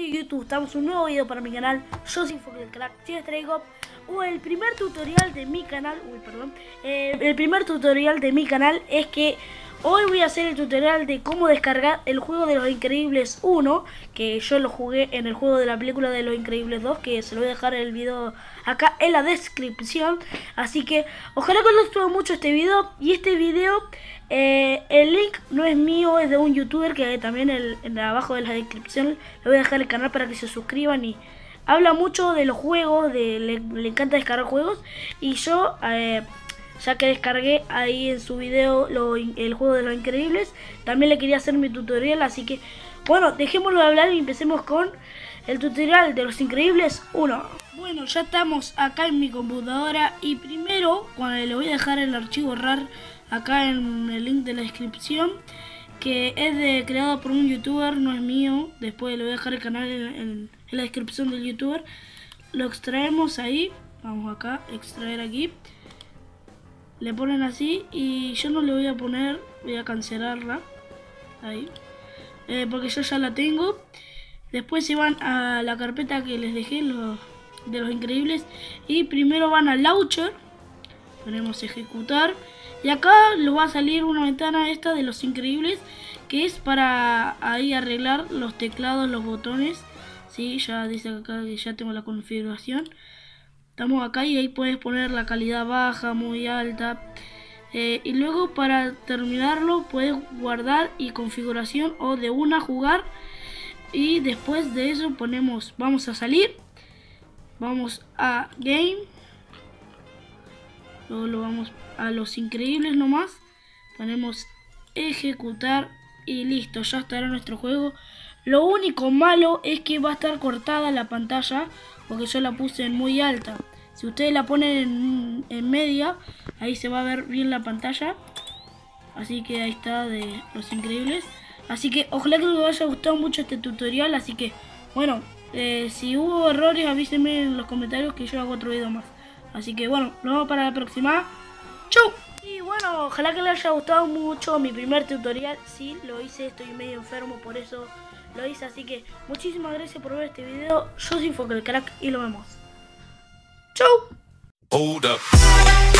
de YouTube, estamos en un nuevo video para mi canal. Yo soy Fox el Crack. Si les traigo el primer tutorial de mi canal. El primer tutorial de mi canal es que hoy voy a hacer el tutorial de cómo descargar el juego de Los Increíbles 1, que yo lo jugué en el juego de la película de Los Increíbles 2, que se lo voy a dejar el video acá en la descripción. Así que ojalá que les guste mucho este video. Y este video, el link no es mío, es de un youtuber que también en abajo de la descripción le voy a dejar el canal para que se suscriban. Y habla mucho de los juegos, le encanta descargar juegos. Y yo, ya que descargué ahí en su video el juego de Los Increíbles, también le quería hacer mi tutorial. Así que bueno, dejémoslo de hablar y empecemos con el tutorial de Los Increíbles 1. Bueno, ya estamos acá en mi computadora y primero, cuando le voy a dejar el archivo RAR acá en el link de la descripción, que es creado por un youtuber, no es mío. Después le voy a dejar el canal en la descripción del youtuber. Lo extraemos ahí, vamos acá, extraer aquí. Le ponen así y yo no le voy a poner, voy a cancelarla ahí, porque yo ya la tengo. Después se van a la carpeta que les dejé de Los Increíbles y primero van al launcher, ponemos ejecutar y acá les va a salir una ventana esta de Los Increíbles, que es para ahí arreglar los teclados, los botones. Sí, ya dice acá que ya tengo la configuración. Estamos acá y ahí puedes poner la calidad baja, muy alta. Y luego para terminarlo puedes guardar y configuración o de una jugar. Y después de eso ponemos, vamos a salir, vamos a Game, luego lo vamos a Los Increíbles nomás, ponemos ejecutar y listo, ya estará nuestro juego. Lo único malo es que va a estar cortada la pantalla porque yo la puse en muy alta. Si ustedes la ponen en media, ahí se va a ver bien la pantalla. Así que ahí está, de Los Increíbles. Así que ojalá que les haya gustado mucho este tutorial. Así que bueno, si hubo errores avísenme en los comentarios que yo hago otro video más. Así que bueno, nos vemos para la próxima. ¡Chau! Y bueno, ojalá que les haya gustado mucho mi primer tutorial. Sí, lo hice, estoy medio enfermo, por eso lo hice. Así que muchísimas gracias por ver este video. Yo soy Fox el Crack y lo vemos. ¡Chau! Hold up.